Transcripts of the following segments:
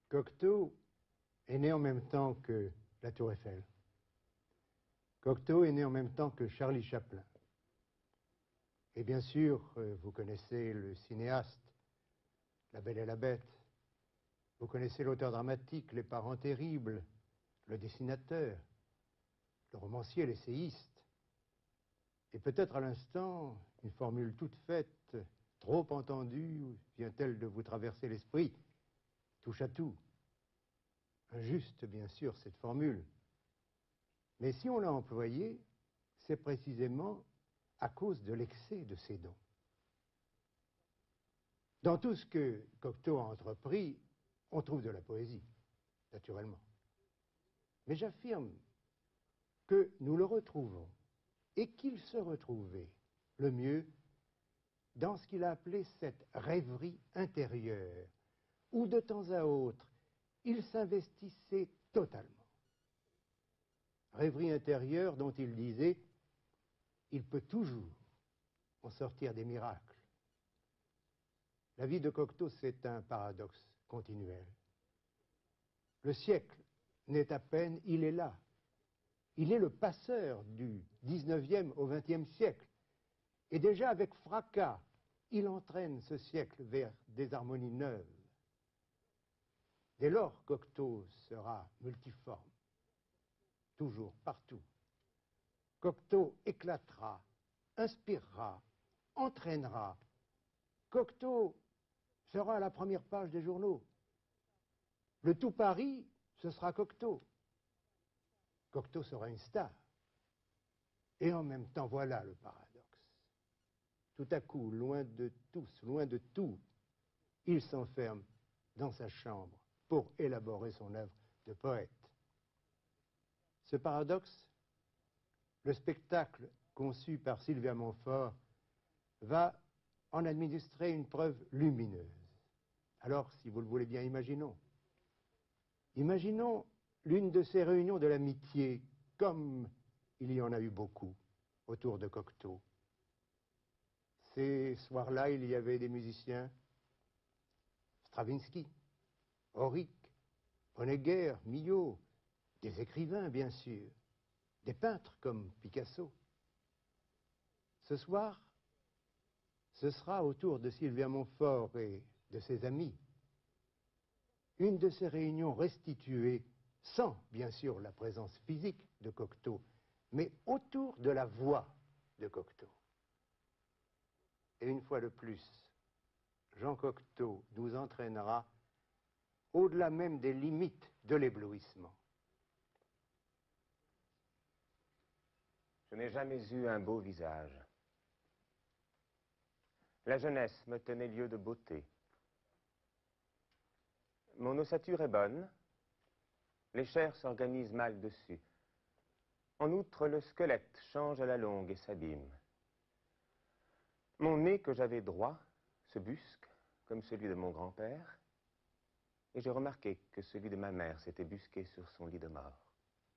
Cocteau est né en même temps que la Tour Eiffel. Cocteau est né en même temps que Charlie Chaplin. Et bien sûr, vous connaissez le cinéaste, La Belle et la Bête. Vous connaissez l'auteur dramatique, Les Parents terribles, le dessinateur, le romancier, l'essayiste. Et peut-être à l'instant, une formule toute faite, trop entendue, vient-elle de vous traverser l'esprit? Touche à tout. Injuste, bien sûr, cette formule. Mais si on l'a employée, c'est précisément à cause de l'excès de ses dons. Dans tout ce que Cocteau a entrepris, on trouve de la poésie, naturellement. Mais j'affirme que nous le retrouvons, et qu'il se retrouvait le mieux dans ce qu'il a appelé cette rêverie intérieure, où de temps à autre, il s'investissait totalement. Rêverie intérieure dont il disait « il peut toujours en sortir des miracles ». La vie de Cocteau, c'est un paradoxe continuel. Le siècle n'est à peine, il est là. Il est le passeur du 19e au 20e siècle. Et déjà avec fracas, il entraîne ce siècle vers des harmonies neuves. Dès lors, Cocteau sera multiforme, toujours, partout. Cocteau éclatera, inspirera, entraînera. Cocteau sera à la première page des journaux. Le tout Paris, ce sera Cocteau. Cocteau sera une star. Et en même temps, voilà le paradoxe. Tout à coup, loin de tous, loin de tout, il s'enferme dans sa chambre pour élaborer son œuvre de poète. Ce paradoxe, le spectacle conçu par Sylvia Montfort va en administrer une preuve lumineuse. Alors, si vous le voulez bien, imaginons. Imaginons l'une de ces réunions de l'amitié, comme il y en a eu beaucoup autour de Cocteau. Ces soirs-là, il y avait des musiciens, Stravinsky, Auric, Honegger, Milhaud, des écrivains, bien sûr, des peintres comme Picasso. Ce soir, ce sera autour de Sylvia Montfort et de ses amis une de ces réunions restituées, sans, bien sûr, la présence physique de Cocteau, mais autour de la voix de Cocteau. Et une fois de plus, Jean Cocteau nous entraînera au-delà même des limites de l'éblouissement. Je n'ai jamais eu un beau visage. La jeunesse me tenait lieu de beauté. Mon ossature est bonne, les chairs s'organisent mal dessus. En outre, le squelette change à la longue et s'abîme. Mon nez, que j'avais droit, se busque, comme celui de mon grand-père, et j'ai remarqué que celui de ma mère s'était busqué sur son lit de mort.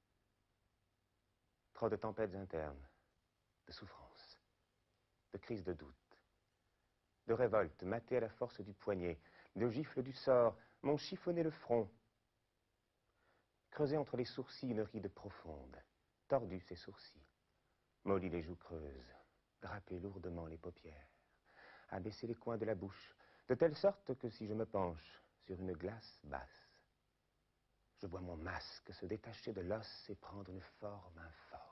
Trop de tempêtes internes, de souffrances, de crises de doute, de révolte matée à la force du poignet, de gifles du sort, m'ont chiffonné le front. Creusé entre les sourcils une ride profonde, tordu ses sourcils, molli les joues creuses, grappé lourdement les paupières, abaissé les coins de la bouche, de telle sorte que si je me penche sur une glace basse, je vois mon masque se détacher de l'os et prendre une forme informe.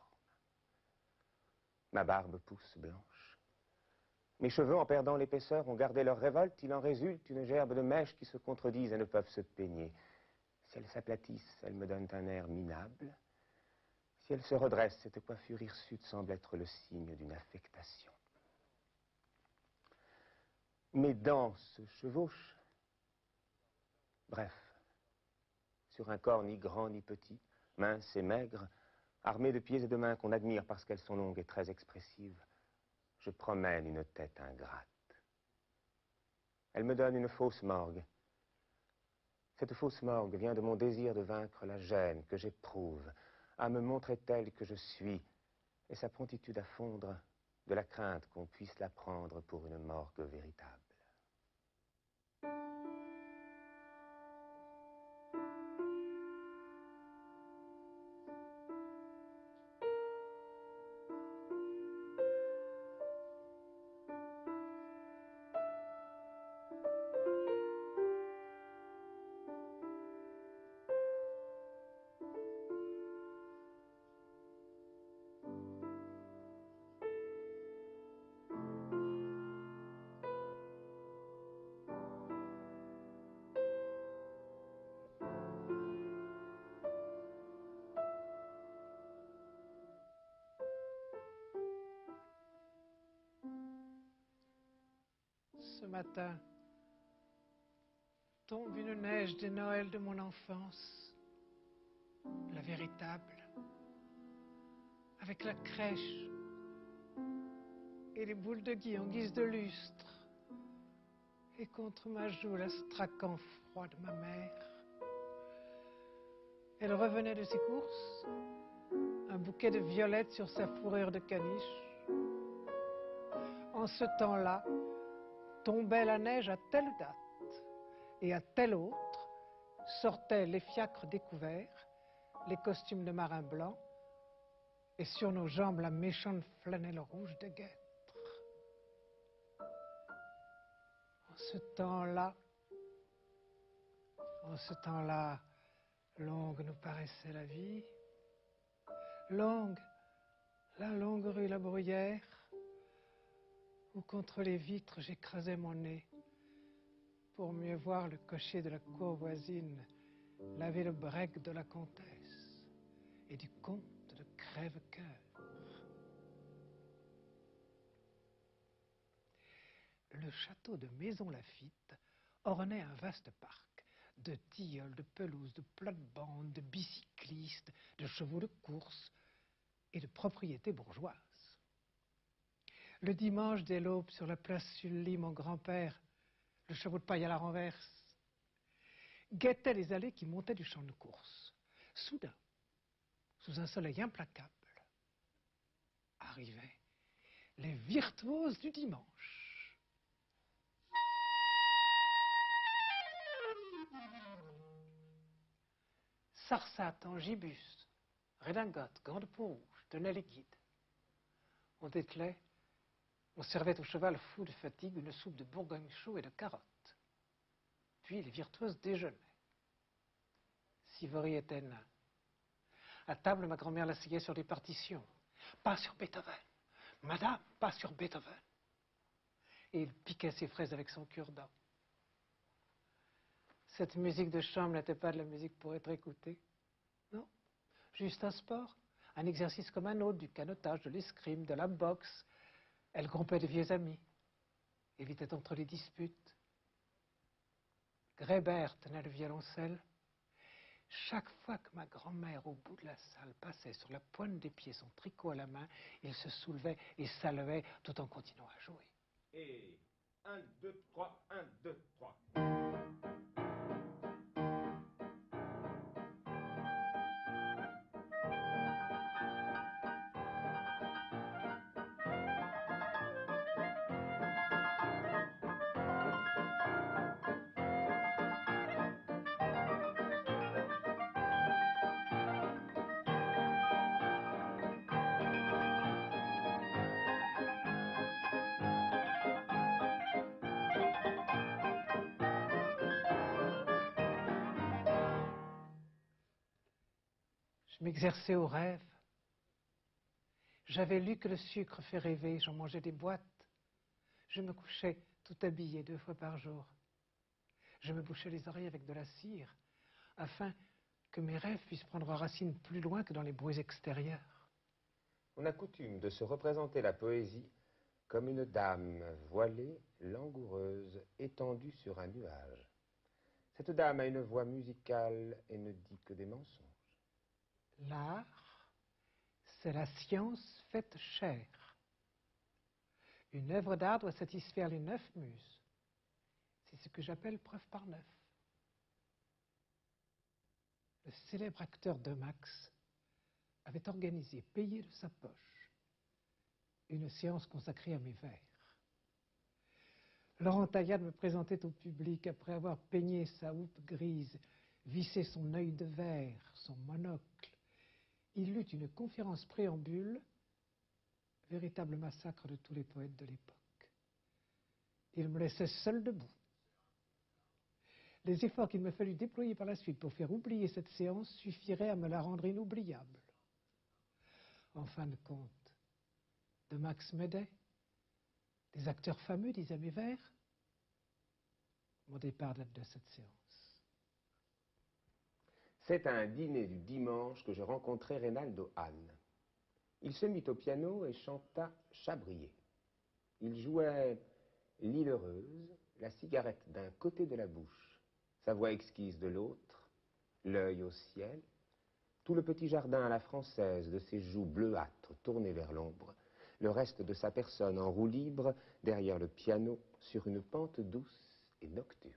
Ma barbe pousse blanche. Mes cheveux, en perdant l'épaisseur, ont gardé leur révolte. Il en résulte une gerbe de mèches qui se contredisent et ne peuvent se peigner. Si elles s'aplatissent, elles me donnent un air minable. Si elles se redressent, cette coiffure hirsute semble être le signe d'une affectation. Mes dents se chevauchent. Bref, sur un corps ni grand ni petit, mince et maigre, armé de pieds et de mains qu'on admire parce qu'elles sont longues et très expressives, je promène une tête ingrate. Elle me donne une fausse morgue. Cette fausse morgue vient de mon désir de vaincre la gêne que j'éprouve, à me montrer telle que je suis, et sa promptitude à fondre de la crainte qu'on puisse la prendre pour une morgue véritable. Ce matin, tombe une neige des Noëls de mon enfance, la véritable, avec la crèche et les boules de gui en guise de lustre, et contre ma joue l'astracan froid de ma mère. Elle revenait de ses courses, un bouquet de violettes sur sa fourrure de caniche. En ce temps-là, tombait la neige à telle date, et à telle autre sortaient les fiacres découverts, les costumes de marins blancs, et sur nos jambes la méchante flanelle rouge de guêtre. En ce temps-là, longue nous paraissait la vie, longue, la longue rue La Bruyère, où contre les vitres j'écrasais mon nez pour mieux voir le cocher de la cour voisine laver le break de la comtesse et du comte de Crèvecoeur. Le château de Maisons-Laffitte ornait un vaste parc de tilleuls, de pelouses, de plates-bandes, de bicyclistes, de chevaux de course et de propriétés bourgeoises. Le dimanche dès l'aube, sur la place Sully, mon grand-père, le chapeau de paille à la renverse, guettait les allées qui montaient du champ de course. Soudain, sous un soleil implacable, arrivaient les virtuoses du dimanche. Sarsate en gibus, redingote, gants de peau rouge, tenaient les guides. On dételait, on servait au cheval fou de fatigue une soupe de bourgogne chaud et de carottes. Puis les virtuoses déjeunaient. Sivori était nain. À table, ma grand-mère l'asseyait sur des partitions. Pas sur Beethoven. Madame, pas sur Beethoven. Et il piquait ses fraises avec son cure-dent. Cette musique de chambre n'était pas de la musique pour être écoutée. Non, juste un sport, un exercice comme un autre, du canotage, de l'escrime, de la boxe. Elle groupait de vieux amis, évitait entre les disputes. Grébert tenait le violoncelle. Chaque fois que ma grand-mère, au bout de la salle, passait sur la pointe des pieds, son tricot à la main, il se soulevait et saluait tout en continuant à jouer. Et 1, 2, 3, 1, 2, 3. Je m'exerçais au rêve. J'avais lu que le sucre fait rêver, j'en mangeais des boîtes. Je me couchais tout habillé 2 fois par jour. Je me bouchais les oreilles avec de la cire, afin que mes rêves puissent prendre racine plus loin que dans les bruits extérieurs. On a coutume de se représenter la poésie comme une dame voilée, langoureuse, étendue sur un nuage. Cette dame a une voix musicale et ne dit que des mensonges. L'art, c'est la science faite chair. Une œuvre d'art doit satisfaire les 9 muses. C'est ce que j'appelle preuve par 9. Le célèbre acteur Demax avait organisé, payé de sa poche, une séance consacrée à mes vers. Laurent Taillade me présentait au public après avoir peigné sa houppe grise, vissé son œil de verre, son monocle. Il eut une conférence préambule, véritable massacre de tous les poètes de l'époque. Il me laissait seul debout. Les efforts qu'il me fallut déployer par la suite pour faire oublier cette séance suffiraient à me la rendre inoubliable. En fin de compte, Demax m'aidait. Des acteurs fameux disaient mes vers. Mon départ date de cette séance. C'est à un dîner du dimanche que je rencontrai Reynaldo Hahn. Il se mit au piano et chanta Chabrier. Il jouait l'île heureuse, la cigarette d'un côté de la bouche, sa voix exquise de l'autre, l'œil au ciel, tout le petit jardin à la française de ses joues bleuâtres tournées vers l'ombre, le reste de sa personne en roue libre derrière le piano sur une pente douce et nocturne.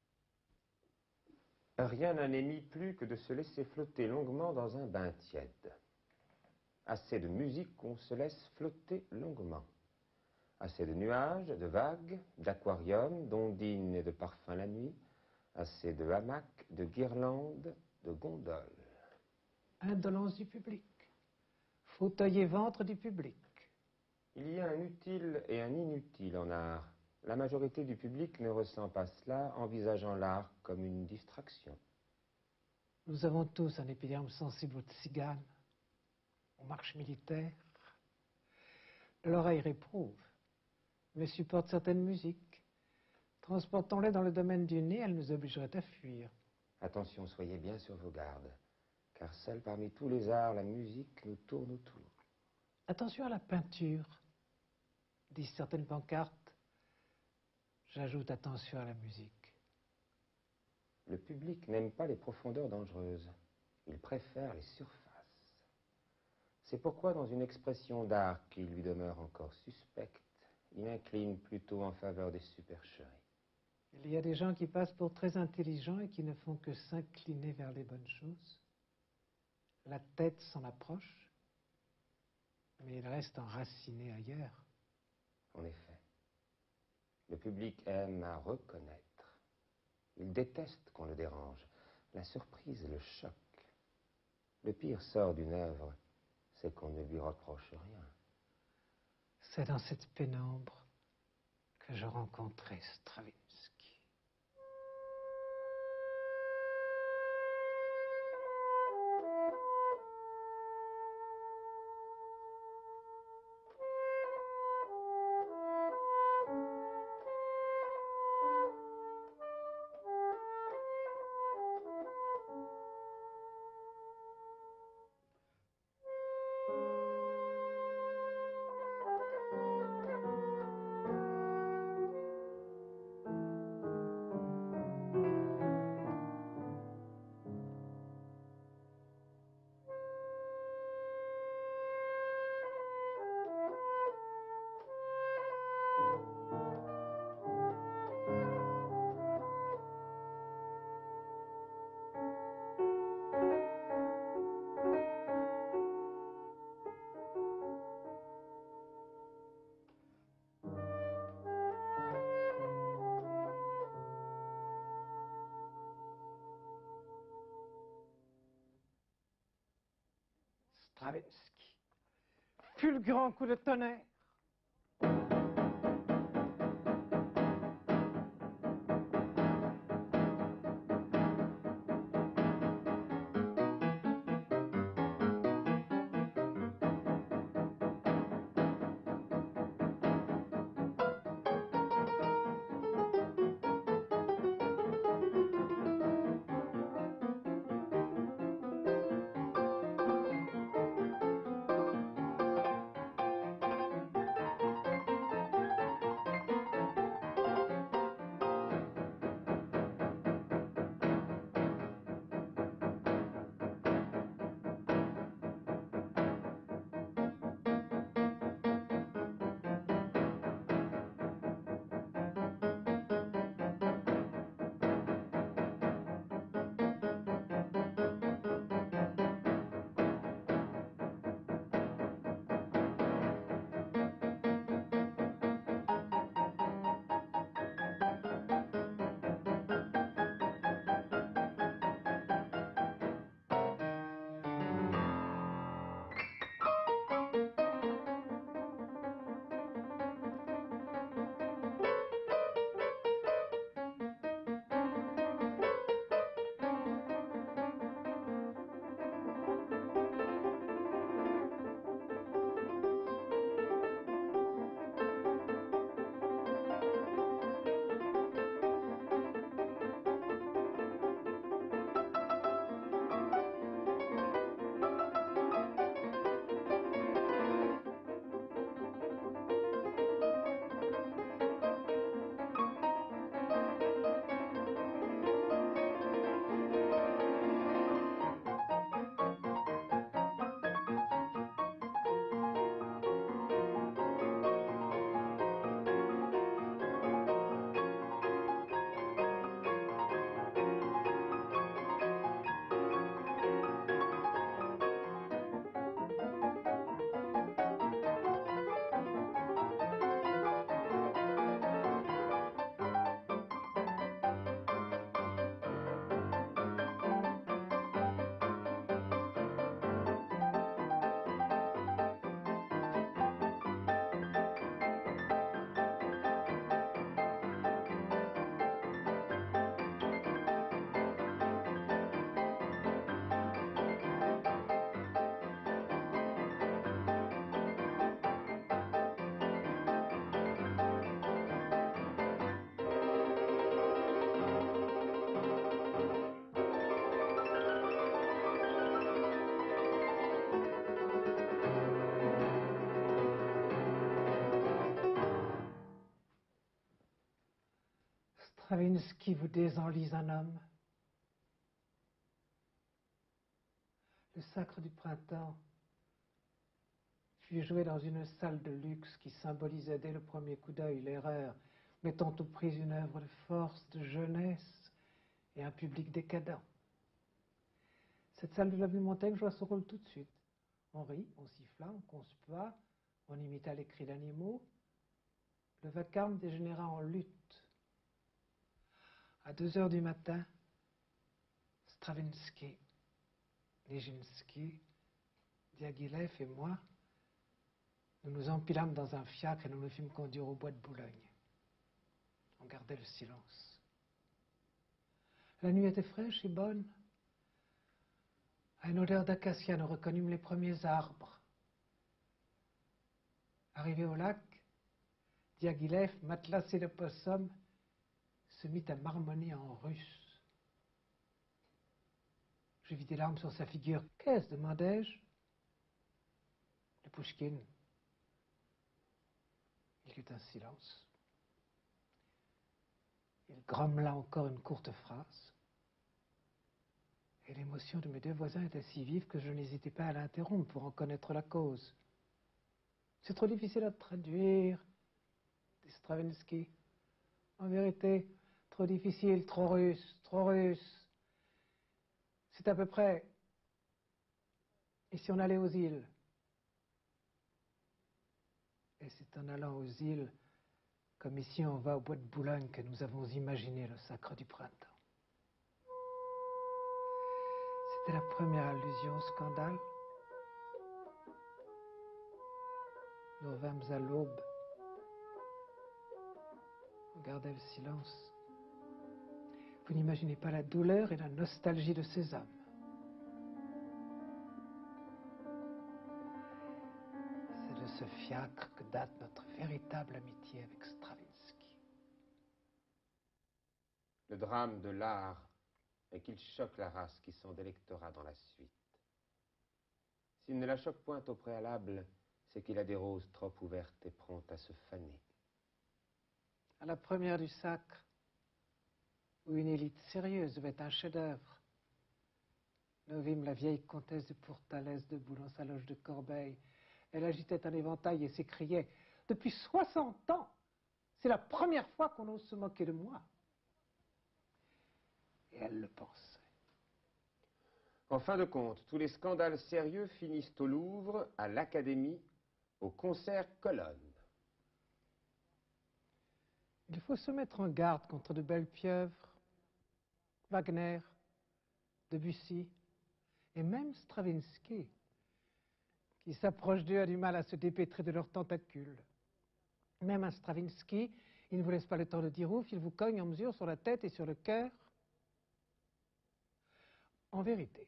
Rien n'a émis plus que de se laisser flotter longuement dans un bain tiède. Assez de musique qu'on se laisse flotter longuement. Assez de nuages, de vagues, d'aquariums, d'ondines et de parfums la nuit. Assez de hamacs, de guirlandes, de gondoles. Indolence du public. Fauteuil et ventre du public. Il y a un utile et un inutile en art. La majorité du public ne ressent pas cela, envisageant l'art comme une distraction. Nous avons tous un épiderme sensible aux tziganes, aux marches militaires. L'oreille réprouve, mais supporte certaines musiques. Transportons-les dans le domaine du nez, elles nous obligeraient à fuir. Attention, soyez bien sur vos gardes, car seule parmi tous les arts, la musique nous tourne autour. Attention à la peinture, disent certaines pancartes. J'ajoute attention à la musique. Le public n'aime pas les profondeurs dangereuses. Il préfère les surfaces. C'est pourquoi, dans une expression d'art qui lui demeure encore suspecte, il incline plutôt en faveur des supercheries. Il y a des gens qui passent pour très intelligents et qui ne font que s'incliner vers les bonnes choses. La tête s'en approche, mais il reste enraciné ailleurs. En effet, le public aime à reconnaître. Il déteste qu'on le dérange. La surprise le choque. Le pire sort d'une œuvre, c'est qu'on ne lui reproche rien. C'est dans cette pénombre que je rencontrai Stravinsky. Stravinsky. Fulgurant coup de tonnerre. Stravinsky vous désenlise un homme. Le Sacre du printemps fut joué dans une salle de luxe qui symbolisait dès le premier coup d'œil l'erreur, mettant aux prises une œuvre de force, de jeunesse et un public décadent. Cette salle de l'avenue Montaigne joua son rôle tout de suite. On rit, on siffla, on conspua, on imita les cris d'animaux. Le vacarme dégénéra en lutte. À 2 heures du matin, Stravinsky, Nijinsky, Diaghilev et moi, nous nous empilâmes dans un fiacre et nous nous fîmes conduire au bois de Boulogne. On gardait le silence. La nuit était fraîche et bonne. À une odeur d'acacia, nous reconnûmes les premiers arbres. Arrivé au lac, Diaghilev, matelassé de possum, se mit à marmonner en russe. Je vis des larmes sur sa figure. « Qu'est-ce » demandai-je. « Le Pouchkine. » Il y eut un silence. Il grommela encore une courte phrase. Et l'émotion de mes 2 voisins était si vive que je n'hésitais pas à l'interrompre pour en connaître la cause. « C'est trop difficile à traduire, » dit Stravinsky. « En vérité, trop difficile, trop russe, trop russe. C'est à peu près. Et si on allait aux îles ?» Et c'est en allant aux îles, comme ici on va au bois de Boulogne, que nous avons imaginé le Sacre du printemps. C'était la première allusion au scandale. Nous revînmes à l'aube. On gardait le silence. Vous n'imaginez pas la douleur et la nostalgie de ces hommes. C'est de ce fiacre que date notre véritable amitié avec Stravinsky. Le drame de l'art est qu'il choque la race qui s'en délectera dans la suite. S'il ne la choque point au préalable, c'est qu'il a des roses trop ouvertes et promptes à se faner. À la première du Sacre, où une élite sérieuse devait être un chef-d'œuvre, nous vîmes la vieille comtesse de Pourtalès debout dans sa loge de Corbeil. Elle agitait un éventail et s'écriait « Depuis 60 ans, c'est la première fois qu'on ose se moquer de moi. » Et elle le pensait. En fin de compte, tous les scandales sérieux finissent au Louvre, à l'Académie, au concert Colonne. Il faut se mettre en garde contre de belles pieuvres, Wagner, Debussy, et même Stravinsky, qui s'approche d'eux a du mal à se dépêtrer de leurs tentacules. Même un Stravinsky, il ne vous laisse pas le temps de dire ouf, il vous cogne en mesure sur la tête et sur le cœur. En vérité,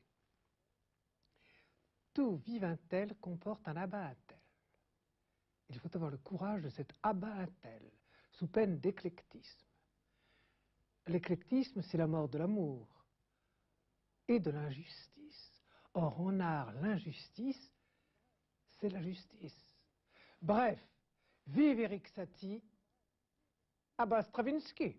tout vivain-tel comporte un abat-tel. Il faut avoir le courage de cet abat-tel, sous peine d'éclectisme. L'éclectisme, c'est la mort de l'amour et de l'injustice. Or, en art, l'injustice, c'est la justice. Bref, vive Erik Satie, abat Stravinsky.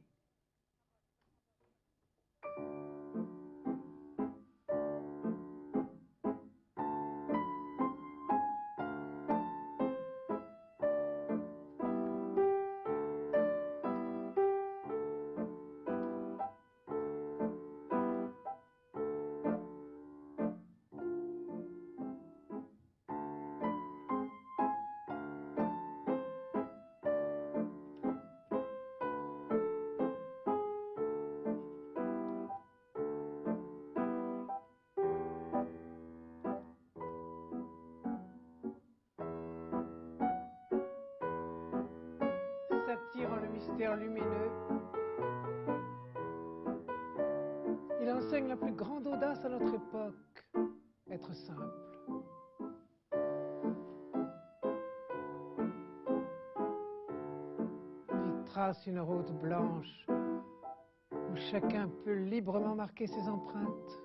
Satie rend le mystère lumineux. Il enseigne la plus grande audace à notre époque, être simple. Il trace une route blanche où chacun peut librement marquer ses empreintes.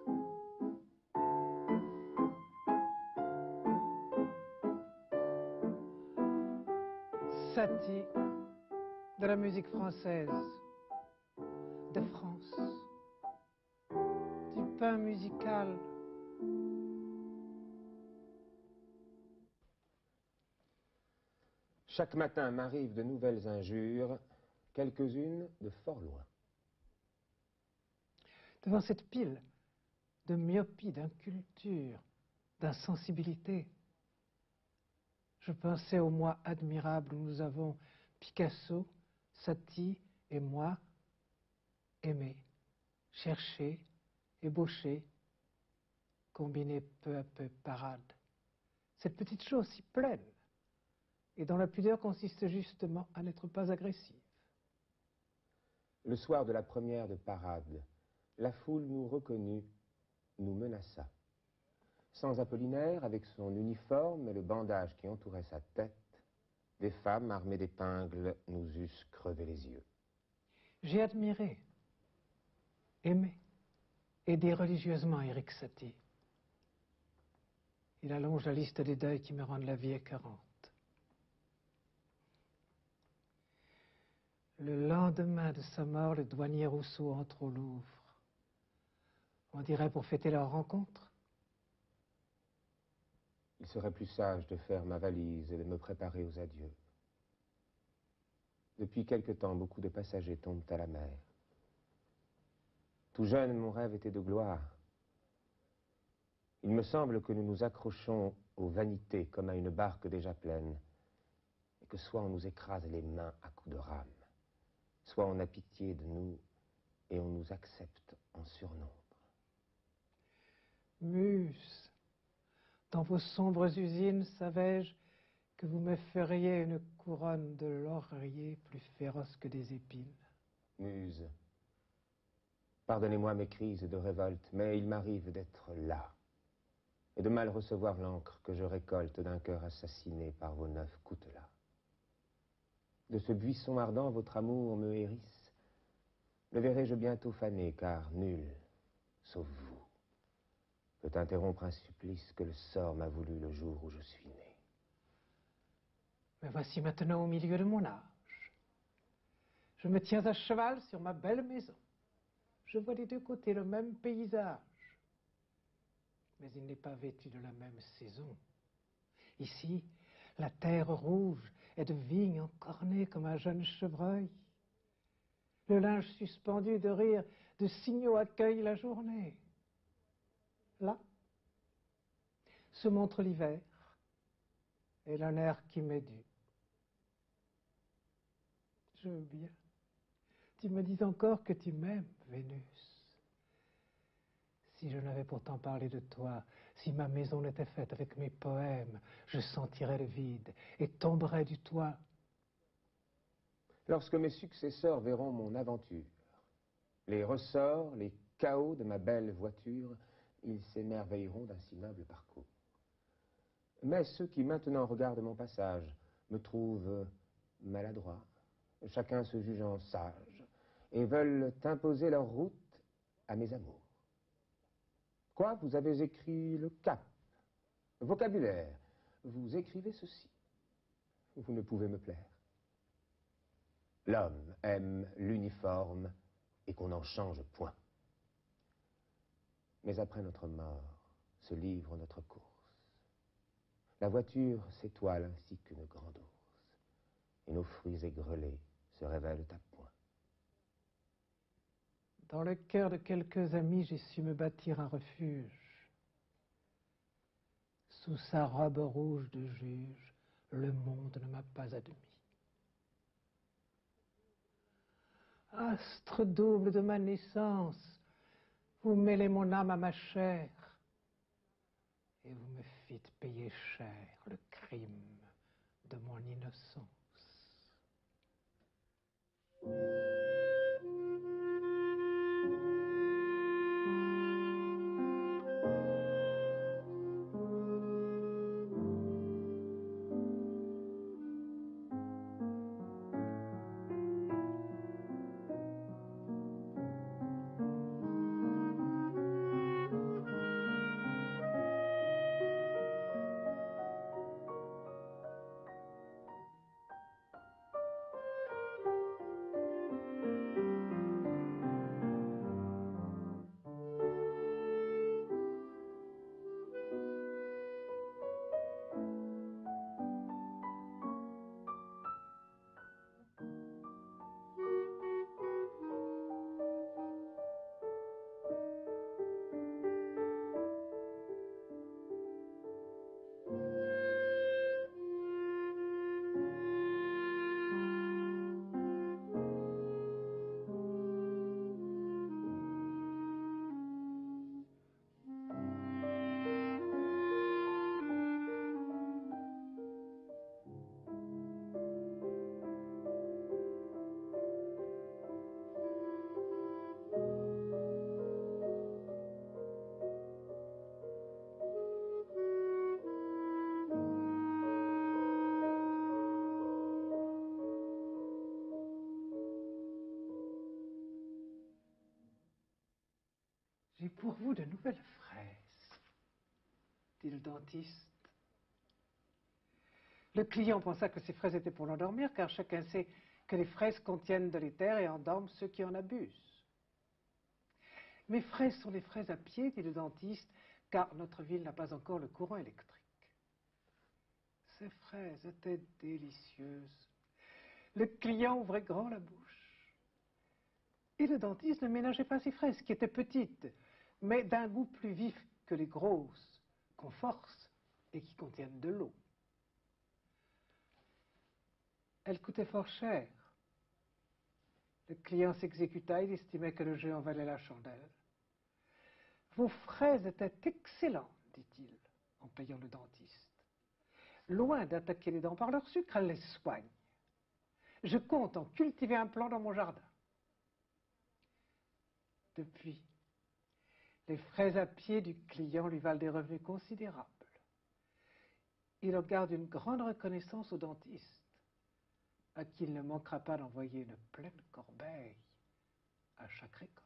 Satie de la musique française, copain musical. Chaque matin m'arrivent de nouvelles injures, quelques-unes de fort loin. Devant cette pile de myopie, d'inculture, d'insensibilité, je pensais au mois admirable où nous avons Picasso, Satie et moi aimé, cherché, ébauché, combiné peu à peu parade. Cette petite chose si pleine et dont la pudeur consiste justement à n'être pas agressive. Le soir de la première de parade, la foule nous reconnut, nous menaça. Sans Apollinaire, avec son uniforme et le bandage qui entourait sa tête, des femmes armées d'épingles nous eussent crevé les yeux. J'ai admiré, aimé, aidé religieusement Éric Satie. Il allonge la liste des deuils qui me rendent la vie écœurante. Le lendemain de sa mort, le douanier Rousseau entre au Louvre. On dirait pour fêter leur rencontre. Il serait plus sage de faire ma valise et de me préparer aux adieux. Depuis quelque temps, beaucoup de passagers tombent à la mer. Tout jeune, mon rêve était de gloire. Il me semble que nous nous accrochons aux vanités comme à une barque déjà pleine, et que soit on nous écrase les mains à coups de rame, soit on a pitié de nous et on nous accepte en surnombre. Muse, dans vos sombres usines, savais-je que vous me feriez une couronne de laurier plus féroce que des épines. Muse, pardonnez-moi mes crises de révolte, mais il m'arrive d'être là et de mal recevoir l'encre que je récolte d'un cœur assassiné par vos 9 coutelas. De ce buisson ardent, votre amour me hérisse. Le verrai-je bientôt fané, car nul, sauf vous, peut interrompre un supplice que le sort m'a voulu le jour où je suis né. Mais voici maintenant au milieu de mon âge. Je me tiens à cheval sur ma belle maison. Je vois des deux côtés le même paysage. Mais il n'est pas vêtu de la même saison. Ici, la terre rouge est de vigne encornée comme un jeune chevreuil. Le linge suspendu de rire de signaux accueille la journée. Là, se montre l'hiver et l'un air qui m'est dû. Je veux bien. Tu me dis encore que tu m'aimes, Vénus. Si je n'avais pourtant parlé de toi, si ma maison n'était faite avec mes poèmes, je sentirais le vide et tomberais du toit. Lorsque mes successeurs verront mon aventure, les ressorts, les chaos de ma belle voiture, ils s'émerveilleront d'un si noble parcours. Mais ceux qui maintenant regardent mon passage me trouvent maladroit, chacun se jugeant sage, et veulent imposer leur route à mes amours. Quoi, vous avez écrit le cap, vocabulaire, vous écrivez ceci. Vous ne pouvez me plaire. L'homme aime l'uniforme et qu'on n'en change point. Mais après notre mort, se livre notre course. La voiture s'étoile ainsi qu'une grande ours, et nos fruits égrelés se révèlent à point. Dans le cœur de quelques amis, j'ai su me bâtir un refuge. Sous sa robe rouge de juge, le monde ne m'a pas admis. Astre double de ma naissance, vous mêlez mon âme à ma chair, et vous me fîtes payer cher le crime de mon innocence. J'ai pour vous de nouvelles fraises, dit le dentiste. Le client pensa que ces fraises étaient pour l'endormir, car chacun sait que les fraises contiennent de l'éther et endorment ceux qui en abusent. Mes fraises sont des fraises à pied, dit le dentiste, car notre ville n'a pas encore le courant électrique. Ces fraises étaient délicieuses. Le client ouvrait grand la bouche. Et le dentiste ne ménageait pas ses fraises, qui étaient petites, mais d'un goût plus vif que les grosses, qu'on force et qui contiennent de l'eau. Elles coûtaient fort cher. Le client s'exécuta, il estimait que le jeu en valait la chandelle. Vos fraises étaient excellentes, dit-il, en payant le dentiste. Loin d'attaquer les dents par leur sucre, elles les soignent. Je compte en cultiver un plant dans mon jardin. Depuis, les fraises à pied du client lui valent des revenus considérables. Il en garde une grande reconnaissance au dentiste, à qui il ne manquera pas d'envoyer une pleine corbeille à chaque récolte.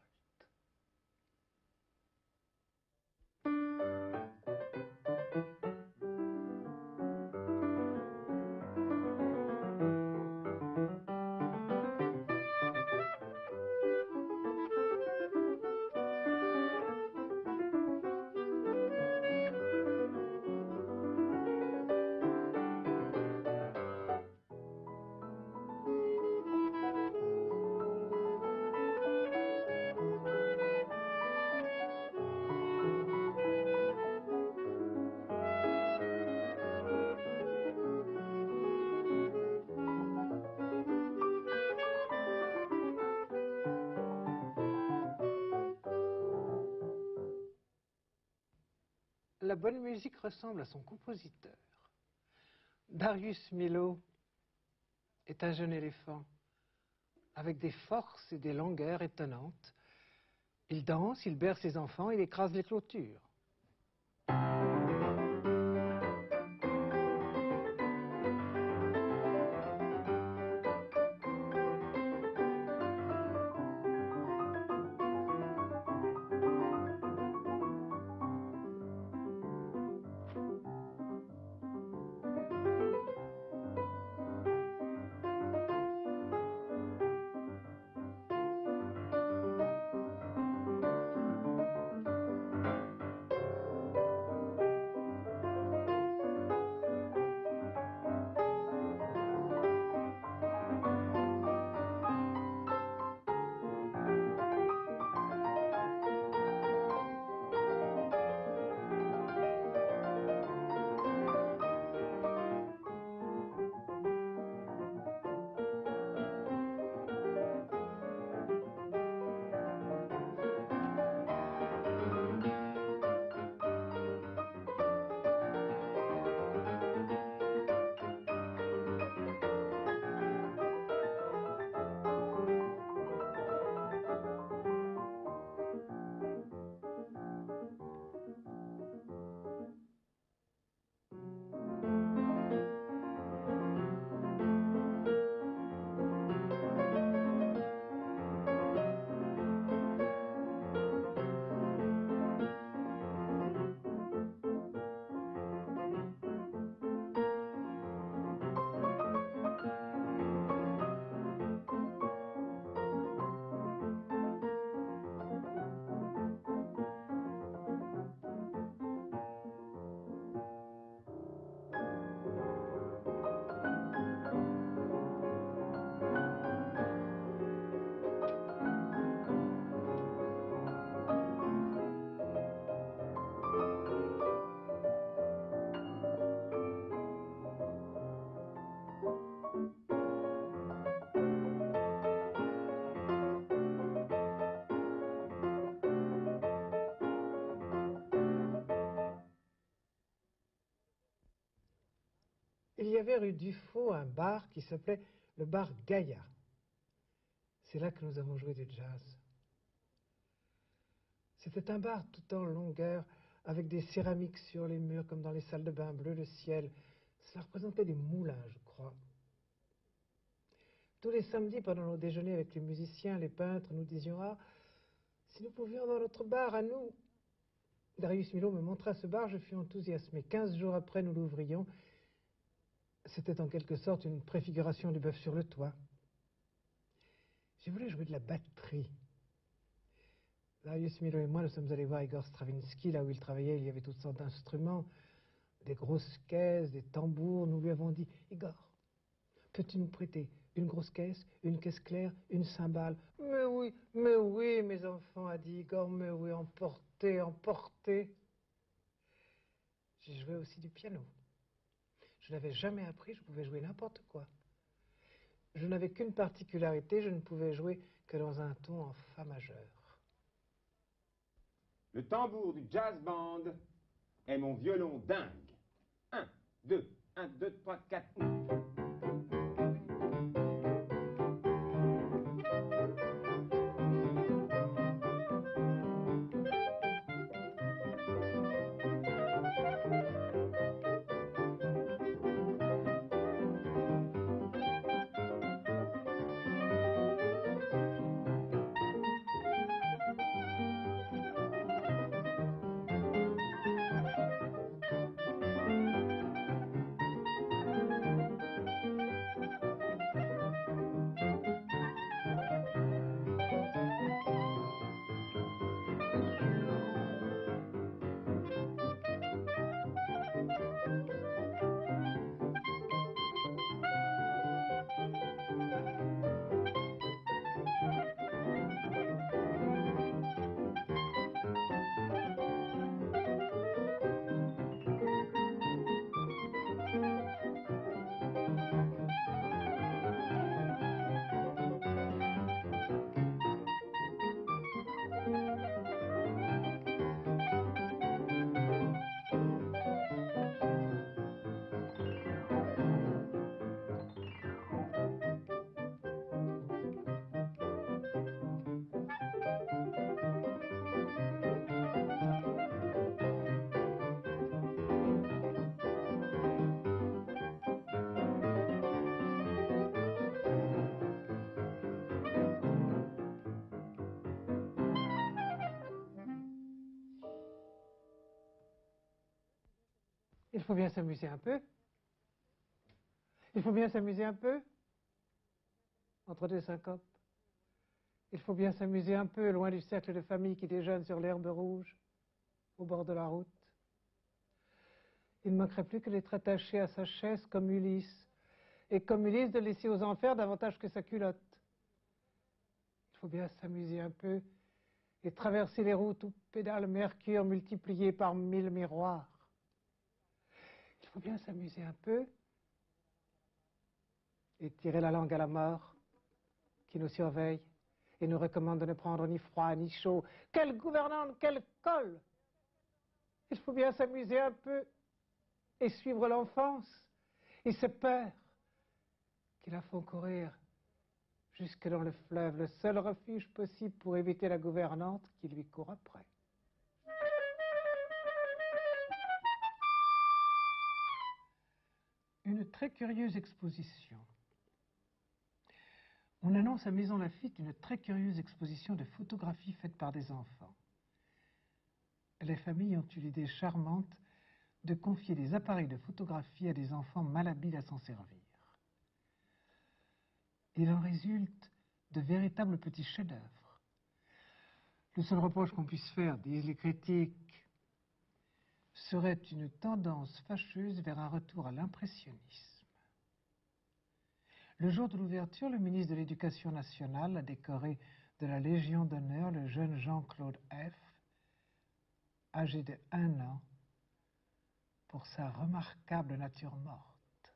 La bonne musique ressemble à son compositeur. Darius Milhaud est un jeune éléphant avec des forces et des longueurs étonnantes. Il danse, il berce ses enfants, il écrase les clôtures. Il y avait rue Dufaux un bar qui s'appelait le bar Gaïa. C'est là que nous avons joué du jazz. C'était un bar tout en longueur, avec des céramiques sur les murs, comme dans les salles de bain, bleu le ciel. Cela représentait des moulins, je crois. Tous les samedis, pendant nos déjeuners avec les musiciens, les peintres, nous disions « Ah, Si nous pouvions dans notre bar à nous. Darius Milhaud me montra ce bar, je fus enthousiasmé. 15 jours après, nous l'ouvrions. C'était en quelque sorte une préfiguration du Bœuf sur le toit. Je voulais jouer de la batterie. Darius Milhaud et moi, nous sommes allés voir Igor Stravinsky, là où il travaillait. Il y avait toutes sortes d'instruments, des grosses caisses, des tambours. Nous lui avons dit, Igor, peux-tu nous prêter une grosse caisse, une caisse claire, une cymbale? Mais oui, mes enfants, a dit Igor, mais oui, emportez, emportez. J'ai joué aussi du piano. Je n'avais jamais appris, je pouvais jouer n'importe quoi. Je n'avais qu'une particularité, je ne pouvais jouer que dans un ton en fa majeur. Le tambour du jazz band est mon violon dingue. 1, 2, 1, 2, 3, 4. Il faut bien s'amuser un peu. Il faut bien s'amuser un peu. Entre deux syncopes. Il faut bien s'amuser un peu, loin du cercle de famille qui déjeune sur l'herbe rouge, au bord de la route. Il ne manquerait plus que d'être attaché à sa chaise comme Ulysse, et comme Ulysse de laisser aux enfers davantage que sa culotte. Il faut bien s'amuser un peu et traverser les routes où pédale Mercure multiplié par 1000 miroirs. Il faut bien s'amuser un peu et tirer la langue à la mort qui nous surveille et nous recommande de ne prendre ni froid ni chaud. Quelle gouvernante, quelle colle! Il faut bien s'amuser un peu et suivre l'enfance et ses peurs qui la font courir jusque dans le fleuve, le seul refuge possible pour éviter la gouvernante qui lui court après. Une très curieuse exposition. On annonce à Maison Lafitte une très curieuse exposition de photographies faites par des enfants. Les familles ont eu l'idée charmante de confier des appareils de photographie à des enfants malhabiles à s'en servir. Il en résulte de véritables petits chefs-d'œuvre. Le seul reproche qu'on puisse faire, disent les critiques, serait une tendance fâcheuse vers un retour à l'impressionnisme. Le jour de l'ouverture, le ministre de l'Éducation nationale a décoré de la Légion d'honneur le jeune Jean-Claude F., âgé de 1 an, pour sa remarquable nature morte.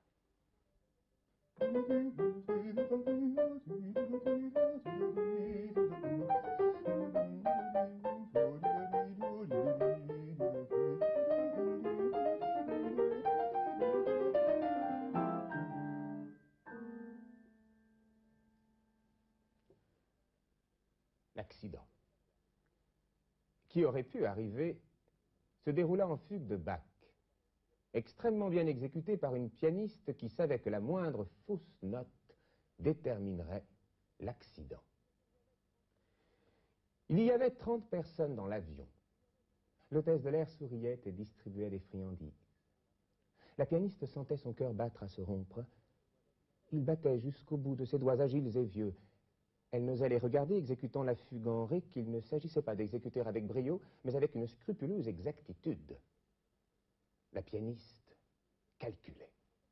L'accident, qui aurait pu arriver, se déroula en fugue de Bach, extrêmement bien exécutée par une pianiste qui savait que la moindre fausse note déterminerait l'accident. Il y avait 30 personnes dans l'avion. L'hôtesse de l'air souriait et distribuait des friandises. La pianiste sentait son cœur battre à se rompre. Il battait jusqu'au bout de ses doigts agiles et vieux. Elle n'osait les regarder exécutant la fugue en ré qu'il ne s'agissait pas d'exécuter avec brio, mais avec une scrupuleuse exactitude. La pianiste calculait.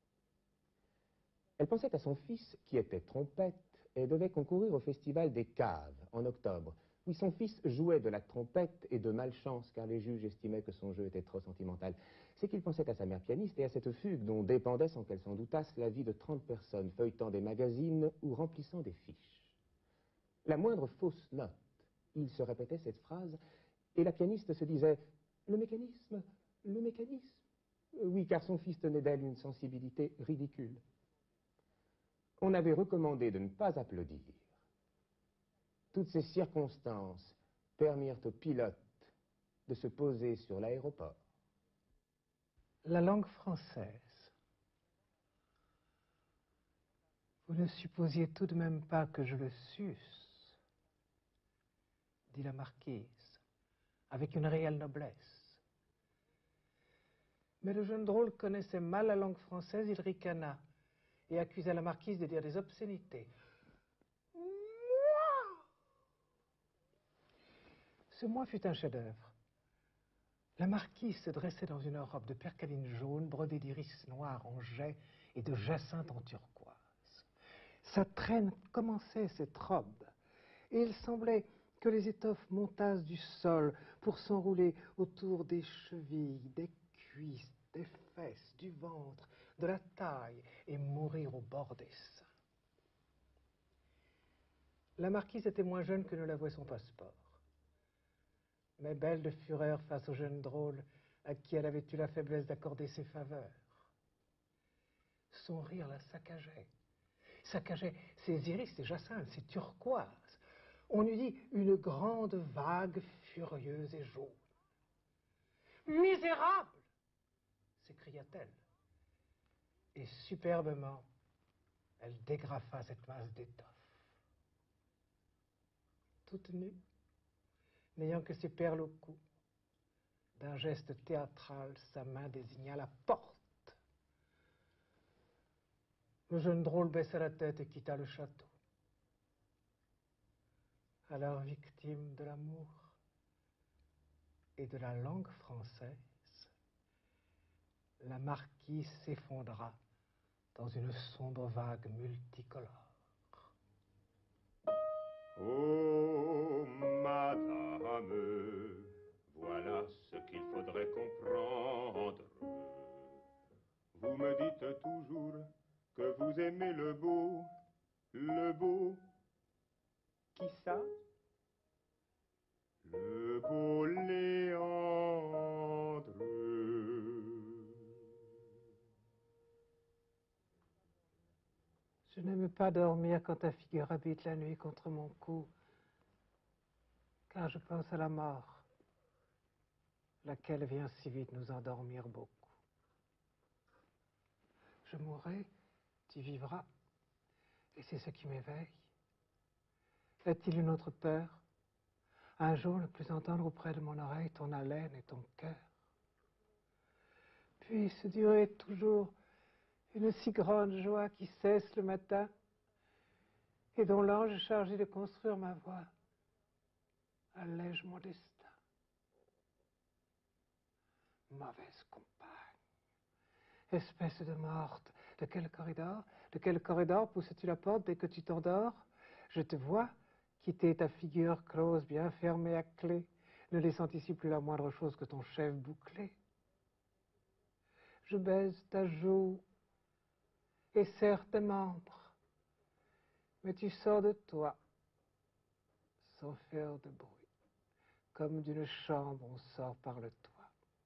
Elle pensait à son fils, qui était trompette, et devait concourir au festival des Caves, en octobre. Oui, son fils jouait de la trompette et de malchance, car les juges estimaient que son jeu était trop sentimental. C'est qu'il pensait à sa mère pianiste et à cette fugue dont dépendait, sans qu'elle s'en doutasse, la vie de 30 personnes, feuilletant des magazines ou remplissant des fiches. La moindre fausse note, il se répétait cette phrase, et la pianiste se disait « Le mécanisme, le mécanisme ». Oui, car son fils tenait d'elle une sensibilité ridicule. On avait recommandé de ne pas applaudir. Toutes ces circonstances permirent au pilote de se poser sur l'aéroport. La langue française. Vous ne supposiez tout de même pas que je le susse, dit la marquise, avec une réelle noblesse. Mais le jeune drôle connaissait mal la langue française, il ricana et accusa la marquise de dire des obscénités. Ce moi fut un chef-d'œuvre. La marquise se dressait dans une robe de percaline jaune, brodée d'iris noirs en jet et de jacinthe en turquoise. Sa traîne commençait cette robe, et il semblait que les étoffes montassent du sol pour s'enrouler autour des chevilles, des cuisses, des fesses, du ventre, de la taille et mourir au bord des seins. La marquise était moins jeune que ne l'avouait son passeport, mais belle de fureur face au jeune drôle à qui elle avait eu la faiblesse d'accorder ses faveurs. Son rire la saccageait ses iris, ses jacinthes, ses turquoises. On eût dit une grande vague furieuse et jaune. « Misérable !» s'écria-t-elle. Et superbement, elle dégrafa cette masse d'étoffe. Toute nue, n'ayant que ses perles au cou, d'un geste théâtral, sa main désigna la porte. Le jeune drôle baissa la tête et quitta le château. Alors, victime de l'amour et de la langue française, la marquise s'effondra dans une sombre vague multicolore. Oh, madame, voilà ce qu'il faudrait comprendre. Vous me dites toujours que vous aimez le beau. Qui ça? Le beau Léandre. Je n'aime pas dormir quand ta figure habite la nuit contre mon cou, car je pense à la mort, laquelle vient si vite nous endormir beaucoup. Je mourrai, tu vivras, et c'est ce qui m'éveille. Est-il une autre peur? Un jour ne plus entendre auprès de mon oreille ton haleine et ton cœur. Puisse durer toujours une si grande joie qui cesse le matin et dont l'ange chargé de construire ma voix allège mon destin. Mauvaise compagne, espèce de morte, de quel corridor pousses-tu la porte dès que tu t'endors? Je te vois quitter ta figure close bien fermée à clé, ne laissant ici plus la moindre chose que ton chef bouclé. Je baise ta joue et serre tes membres, mais tu sors de toi sans faire de bruit. Comme d'une chambre, on sort par le toit.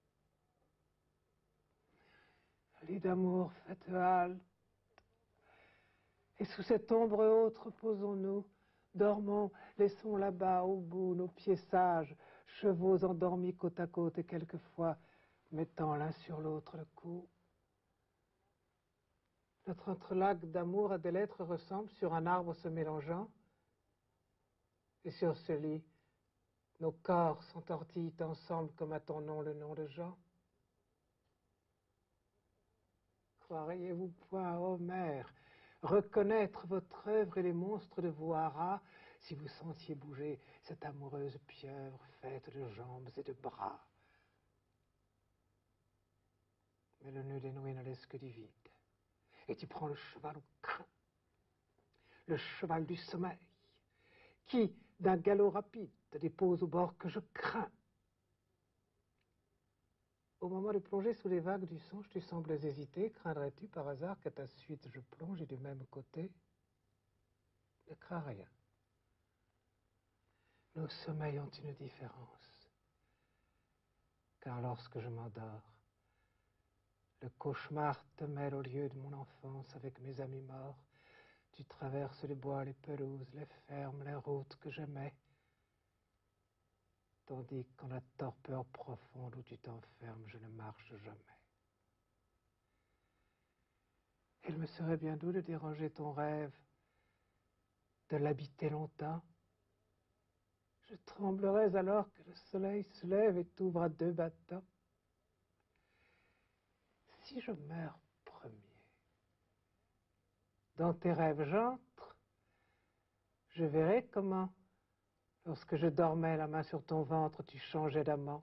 Lit d'amour, faites halte. Et sous cette ombre haute, reposons-nous. Dormons, laissons là-bas au bout nos pieds sages, chevaux endormis côte à côte et quelquefois mettant l'un sur l'autre le cou. Notre entrelac d'amour à des lettres ressemble sur un arbre se mélangeant. Et sur ce lit, Nos corps s'entortillent ensemble comme à ton nom le nom de Jean. Croiriez-vous point, Homère, reconnaître votre œuvre et les monstres de vos haras si vous sentiez bouger cette amoureuse pieuvre faite de jambes et de bras? Mais le nœud dénoué ne laisse que du vide. Et tu prends le cheval au crin, le cheval du sommeil, qui, d'un galop rapide, te dépose au bord que je crains. Au moment de plonger sous les vagues du songe, tu sembles hésiter. Craindrais-tu par hasard qu'à ta suite je plonge et du même côté? Ne crains rien. Nos sommeils ont une différence. Car lorsque je m'endors, le cauchemar te mêle au lieu de mon enfance avec mes amis morts. Tu traverses les bois, les pelouses, les fermes, les routes que j'aimais. Tandis qu'en la torpeur profonde où tu t'enfermes, je ne marche jamais. Il me serait bien doux de déranger ton rêve, de l'habiter longtemps. Je tremblerais alors que le soleil se lève et t'ouvre à deux battants. Si je meurs premier, dans tes rêves j'entre, je verrai comment, lorsque je dormais la main sur ton ventre, tu changeais d'amant.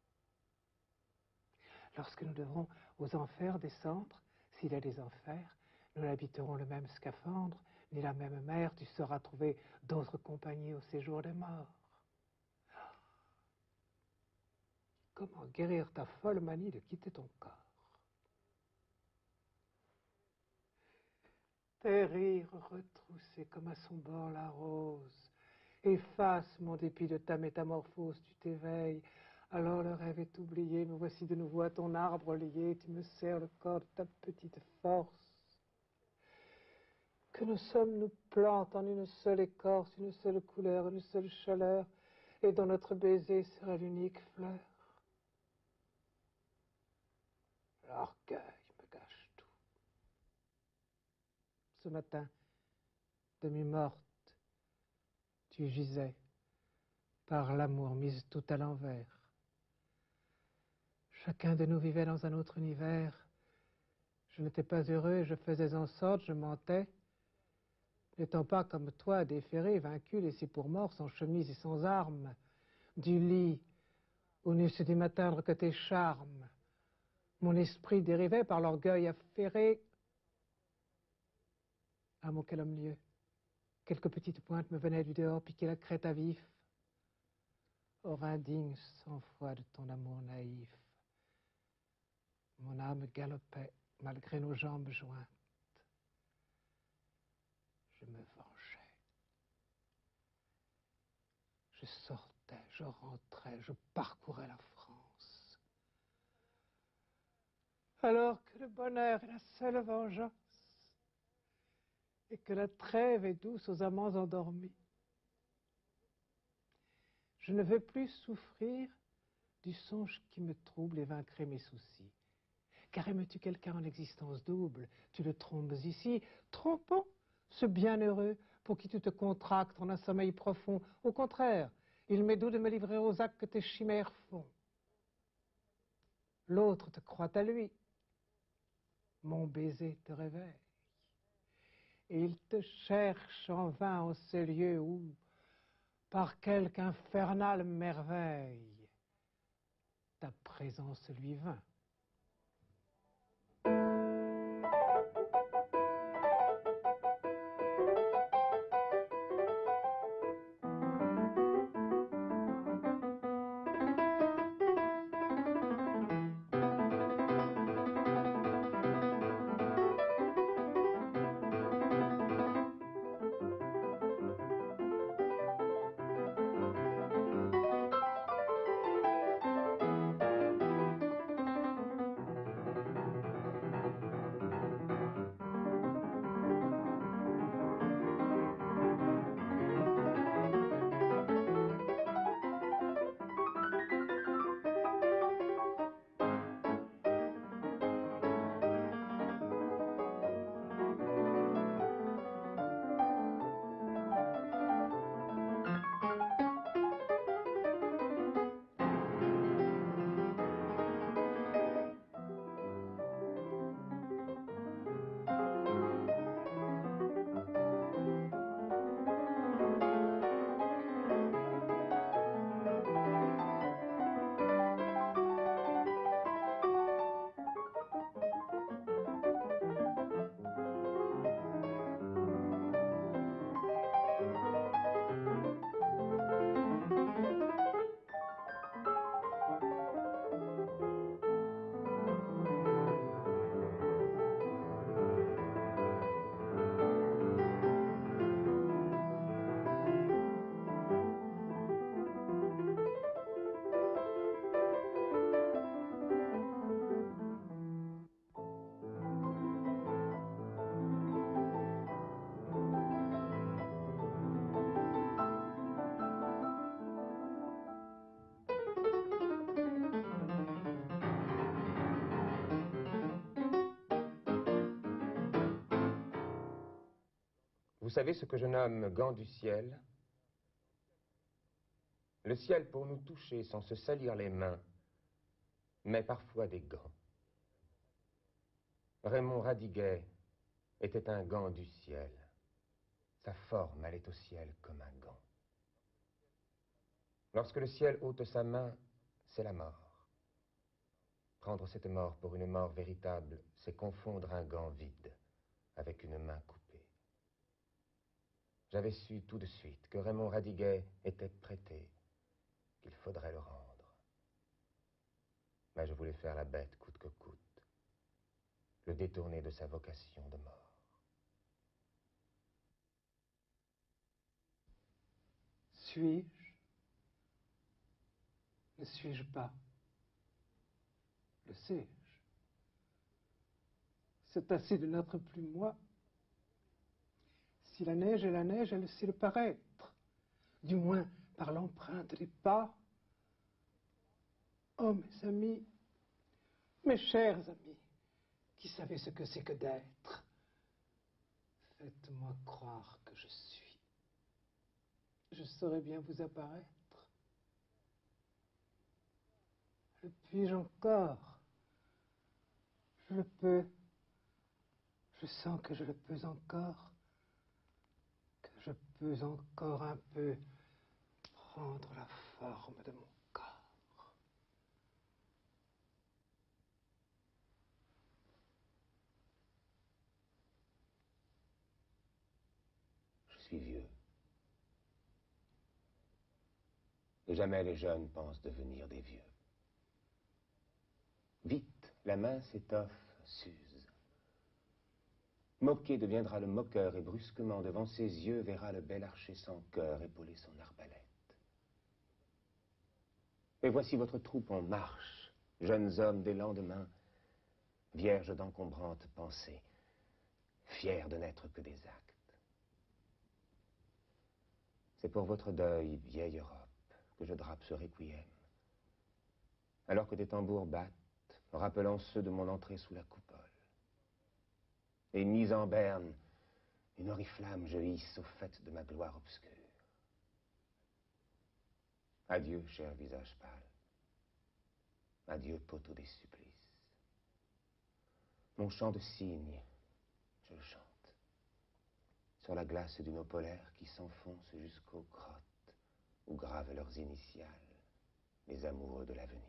Lorsque nous devrons aux enfers descendre, s'il y a des enfers, nous n'habiterons le même scaphandre, ni la même mer, tu sauras trouver d'autres compagnies au séjour des morts. Comment guérir ta folle manie de quitter ton corps? Tes rires retroussés comme à son bord la rose effacent mon dépit de ta métamorphose, tu t'éveilles. Alors le rêve est oublié, me voici de nouveau à ton arbre lié, tu me serres le corps de ta petite force. Que nous sommes, nous plantes en une seule écorce, une seule couleur, une seule chaleur, et dans notre baiser sera l'unique fleur. L'orgueil me gâche tout. Ce matin, demi-morte, tu gisais, par l'amour mise tout à l'envers. Chacun de nous vivait dans un autre univers. Je n'étais pas heureux et je faisais en sorte, je mentais, n'étant pas comme toi, déféré, vaincu, laissé pour mort, sans chemise et sans armes, du lit où n'eussent dû m'atteindre que tes charmes. Mon esprit dérivait par l'orgueil affairé. À mon calomnieux, quelques petites pointes me venaient du dehors piquer la crête à vif. Or indigne sans foi de ton amour naïf, mon âme galopait malgré nos jambes jointes. Je me vengeais. Je sortais, je rentrais, je parcourais la France. Alors que le bonheur est la seule vengeance et que la trêve est douce aux amants endormis. Je ne veux plus souffrir du songe qui me trouble et vaincrait mes soucis. Car aimes-tu quelqu'un en existence double? Tu le trompes ici, trompons ce bienheureux pour qui tu te contractes en un sommeil profond. Au contraire, il m'est doux de me livrer aux actes que tes chimères font. L'autre te croit à lui, mon baiser te réveille. Et il te cherche en vain en ces lieux où, par quelque infernale merveille, ta présence lui vint. Vous savez ce que je nomme gants du ciel? Le ciel, pour nous toucher sans se salir les mains, met parfois des gants. Raymond Radiguet était un gant du ciel. Sa forme allait au ciel comme un gant. Lorsque le ciel ôte sa main, c'est la mort. Prendre cette mort pour une mort véritable, c'est confondre un gant vide avec une main coupée. J'avais su tout de suite que Raymond Radiguet était prêté, qu'il faudrait le rendre. Mais je voulais faire la bête coûte que coûte, le détourner de sa vocation de mort. Suis-je? Ne suis-je pas? Le sais-je? C'est ainsi de n'être plus moi. Si la neige est la neige, elle sait le paraître, du moins par l'empreinte des pas. Oh, mes amis, mes chers amis, qui savez ce que c'est que d'être, faites-moi croire que je suis. Je saurais bien vous apparaître. Le puis-je encore? Je le peux. Je sens que je le peux encore. Que je peux encore un peu prendre la forme de mon corps. Je suis vieux. Et jamais les jeunes pensent devenir des vieux. Vite, la mince étoffe s'use. Moqué deviendra le moqueur et brusquement devant ses yeux verra le bel archer sans cœur épauler son arbalète. Et voici votre troupe en marche, jeunes hommes des lendemains, vierges d'encombrantes pensées, fiers de n'être que des actes. C'est pour votre deuil, vieille Europe, que je drape ce requiem. Alors que des tambours battent, rappelant ceux de mon entrée sous la coupole. Et mise en berne, une oriflamme jaillisse au fait de ma gloire obscure. Adieu, cher visage pâle. Adieu, poteau des supplices. Mon chant de cygne, je le chante. Sur la glace d'une eau polaire qui s'enfonce jusqu'aux grottes où gravent leurs initiales les amoureux de l'avenir.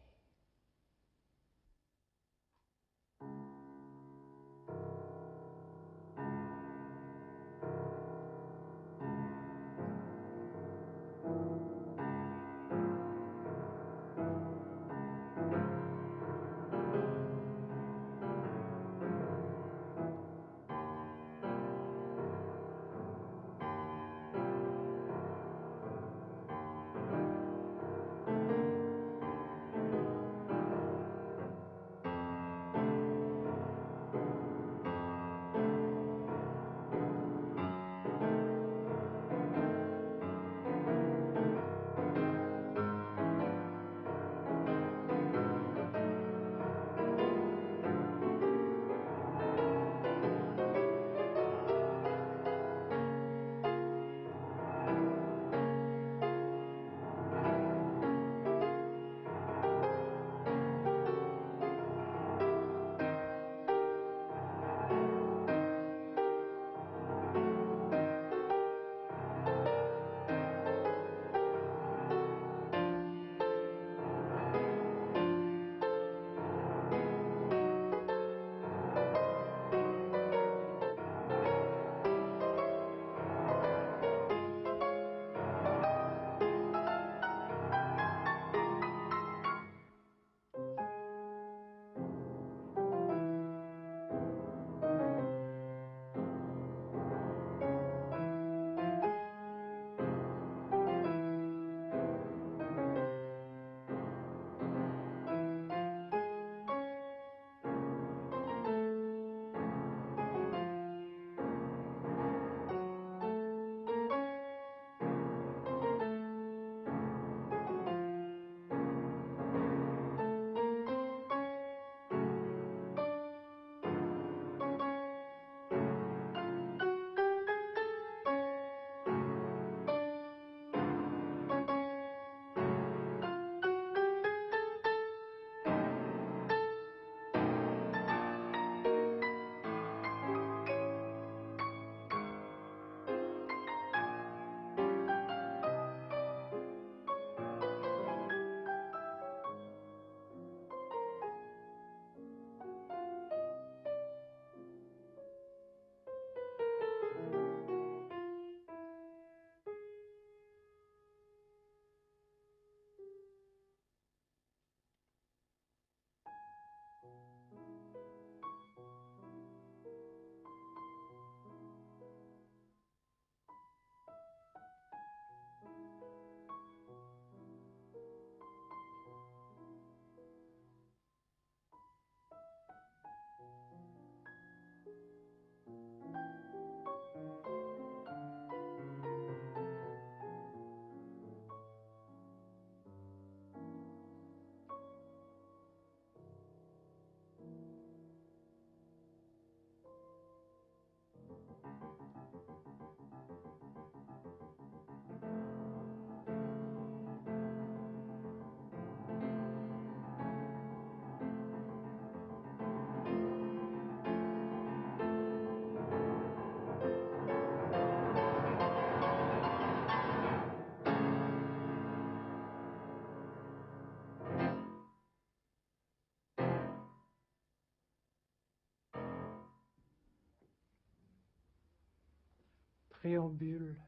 préambule.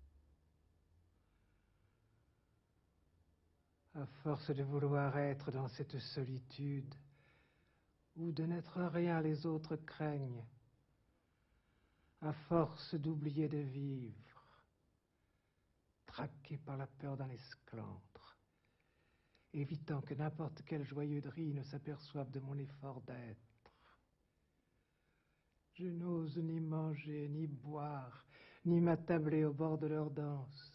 À force de vouloir être dans cette solitude, où de n'être rien les autres craignent, à force d'oublier de vivre, traqué par la peur d'un esclandre, évitant que n'importe quel joyeux drille ne s'aperçoive de mon effort d'être. Je n'ose ni manger, ni boire, ni m'attabler au bord de leur danse.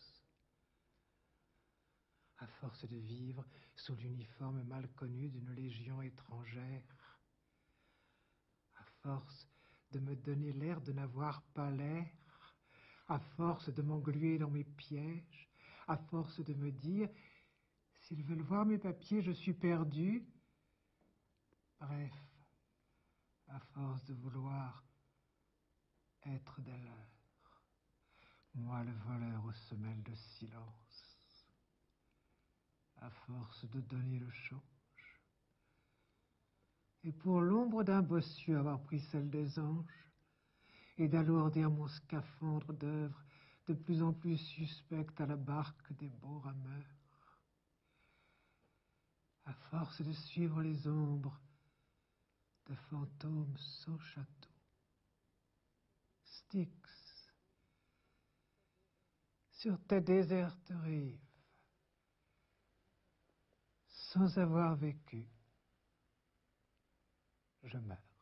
À force de vivre sous l'uniforme mal connu d'une légion étrangère, à force de me donner l'air de n'avoir pas l'air, à force de m'engluer dans mes pièges, à force de me dire « s'ils veulent voir mes papiers, je suis perdu ». Bref, à force de vouloir être des leurs, moi le voleur aux semelles de silence, à force de donner le change, et pour l'ombre d'un bossu avoir pris celle des anges, et d'alourdir mon scaphandre d'œuvre de plus en plus suspecte à la barque des beaux rameurs, à force de suivre les ombres de fantômes sans château, Styx, sur tes désertes rives, sans avoir vécu, je meurs.